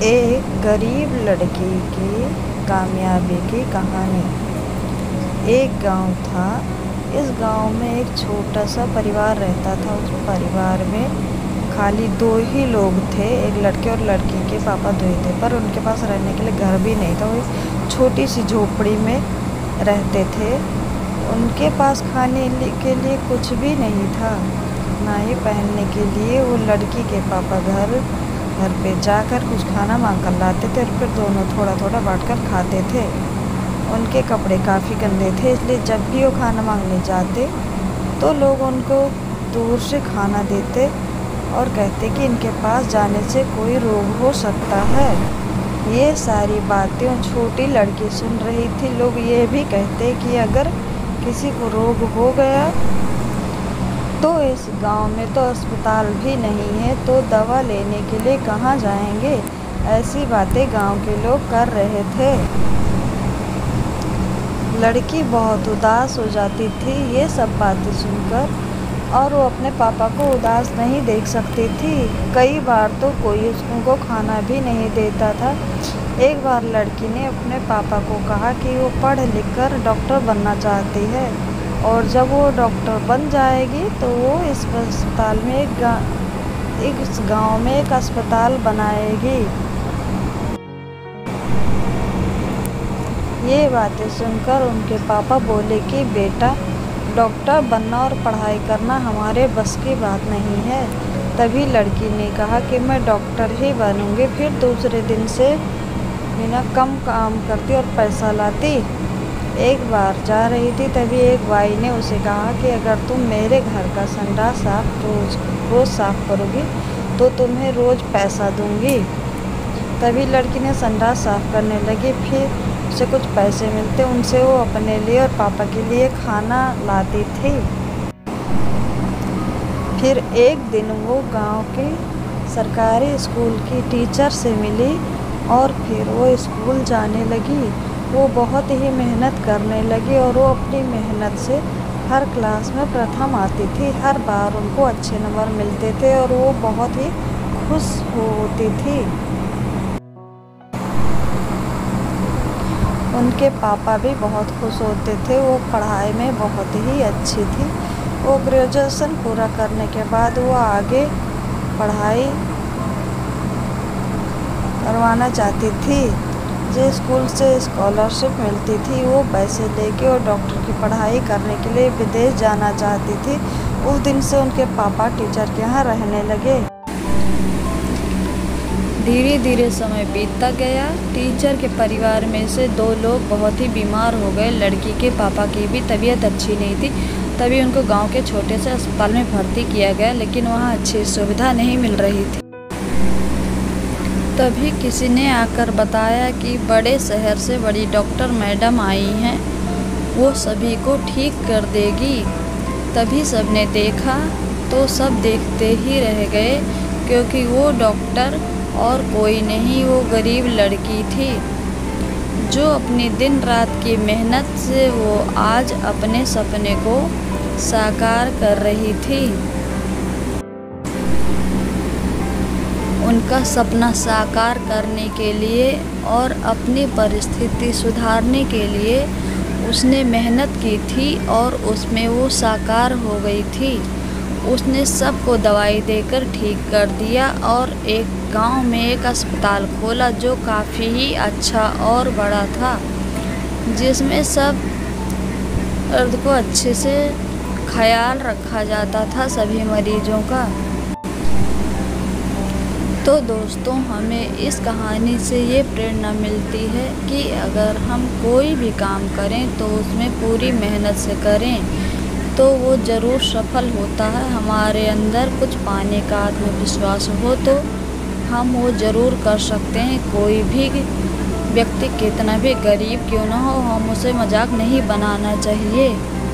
एक गरीब लड़की की कामयाबी की कहानी। एक गांव था। इस गांव में एक छोटा सा परिवार रहता था। उस परिवार में खाली 2 ही लोग थे, एक लड़के और लड़की के पापा 2 ही थे, पर उनके पास रहने के लिए घर भी नहीं था। वो एक छोटी सी झोपड़ी में रहते थे। उनके पास खाने के लिए कुछ भी नहीं था, ना ही पहनने के लिए। वो लड़की के पापा घर पे जाकर कुछ खाना मांग कर लाते थे और फिर दोनों थोड़ा थोड़ा बांटकर खाते थे। उनके कपड़े काफ़ी गंदे थे, इसलिए जब भी वो खाना मांगने जाते तो लोग उनको दूर से खाना देते और कहते कि इनके पास जाने से कोई रोग हो सकता है। ये सारी बातें वो छोटी लड़की सुन रही थी। लोग ये भी कहते कि अगर किसी को रोग हो गया तो इस गांव में तो अस्पताल भी नहीं है, तो दवा लेने के लिए कहाँ जाएंगे। ऐसी बातें गांव के लोग कर रहे थे। लड़की बहुत उदास हो जाती थी ये सब बातें सुनकर, और वो अपने पापा को उदास नहीं देख सकती थी। कई बार तो कोई उनको खाना भी नहीं देता था। एक बार लड़की ने अपने पापा को कहा कि वो पढ़ लिख कर डॉक्टर बनना चाहती है, और जब वो डॉक्टर बन जाएगी तो वो इस अस्पताल में इस गांव में एक अस्पताल बनाएगी। ये बातें सुनकर उनके पापा बोले कि बेटा, डॉक्टर बनना और पढ़ाई करना हमारे बस की बात नहीं है। तभी लड़की ने कहा कि मैं डॉक्टर ही बनूंगी। फिर दूसरे दिन से बिना कम काम करती और पैसा लाती। एक बार जा रही थी, तभी एक बाई ने उसे कहा कि अगर तुम मेरे घर का संडास रोज साफ करोगी तो तुम्हें रोज पैसा दूंगी। तभी लड़की ने संडास साफ करने लगी। फिर उसे कुछ पैसे मिलते, उनसे वो अपने लिए और पापा के लिए खाना लाती थी। फिर एक दिन वो गांव के सरकारी स्कूल की टीचर से मिली और फिर वो स्कूल जाने लगी। वो बहुत ही मेहनत करने लगी और वो अपनी मेहनत से हर क्लास में प्रथम आती थी। हर बार उनको अच्छे नंबर मिलते थे और वो बहुत ही खुश होती थी। उनके पापा भी बहुत खुश होते थे। वो पढ़ाई में बहुत ही अच्छी थी। वो ग्रेजुएशन पूरा करने के बाद वो आगे पढ़ाई करवाना चाहती थी। जो स्कूल से स्कॉलरशिप मिलती थी वो पैसे लेके और डॉक्टर की पढ़ाई करने के लिए विदेश जाना चाहती थी। उस दिन से उनके पापा टीचर के यहाँ रहने लगे। धीरे धीरे समय बीतता गया। टीचर के परिवार में से 2 लोग बहुत ही बीमार हो गए। लड़की के पापा की भी तबीयत अच्छी नहीं थी। तभी उनको गांव के छोटे से अस्पताल में भर्ती किया गया, लेकिन वहां अच्छी सुविधा नहीं मिल रही थी। तभी किसी ने आकर बताया कि बड़े शहर से बड़ी डॉक्टर मैडम आई हैं, वो सभी को ठीक कर देगी। तभी सबने देखा तो सब देखते ही रह गए, क्योंकि वो डॉक्टर और कोई नहीं, वो गरीब लड़की थी जो अपनी दिन रात की मेहनत से वो आज अपने सपने को साकार कर रही थी। उनका सपना साकार करने के लिए और अपनी परिस्थिति सुधारने के लिए उसने मेहनत की थी और उसमें वो साकार हो गई थी। उसने सबको दवाई देकर ठीक कर दिया और एक गांव में एक अस्पताल खोला जो काफ़ी ही अच्छा और बड़ा था, जिसमें सब अर्ध को अच्छे से ख्याल रखा जाता था सभी मरीजों का। तो दोस्तों, हमें इस कहानी से ये प्रेरणा मिलती है कि अगर हम कोई भी काम करें तो उसमें पूरी मेहनत से करें तो वो ज़रूर सफल होता है। हमारे अंदर कुछ पाने का आत्मविश्वास हो तो हम वो ज़रूर कर सकते हैं। कोई भी व्यक्ति कितना भी गरीब क्यों ना हो, हम उसे मजाक नहीं बनाना चाहिए।